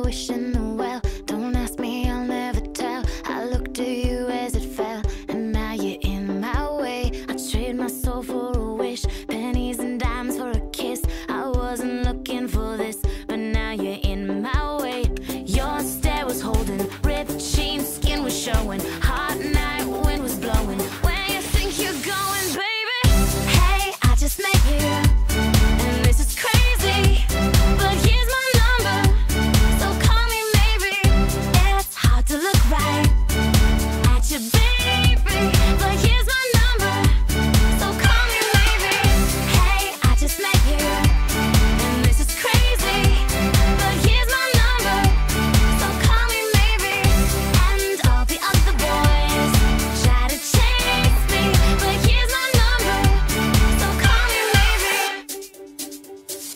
wishing the well. Don't ask me, I'll never tell. I looked at you as it fell, and now you're in my way. I trade my soul for a wish, pennies and dimes for a kiss. I wasn't looking for this, but now you're in my way. Your stare was holding, ripped jeans, skin was showing. Hot night, wind was blowing. Where you think you're going, baby? Hey, I just met you, and this is crazy, but here's my number, so call me maybe. It's hard to look right at you, baby, but here's my number, so call me maybe. Hey, I just met you, and this is crazy, but here's my number, so call me maybe. And all the other boys try to chase me, but here's my number, so call me maybe.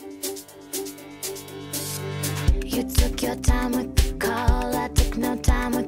You took your time with the call, I took no time with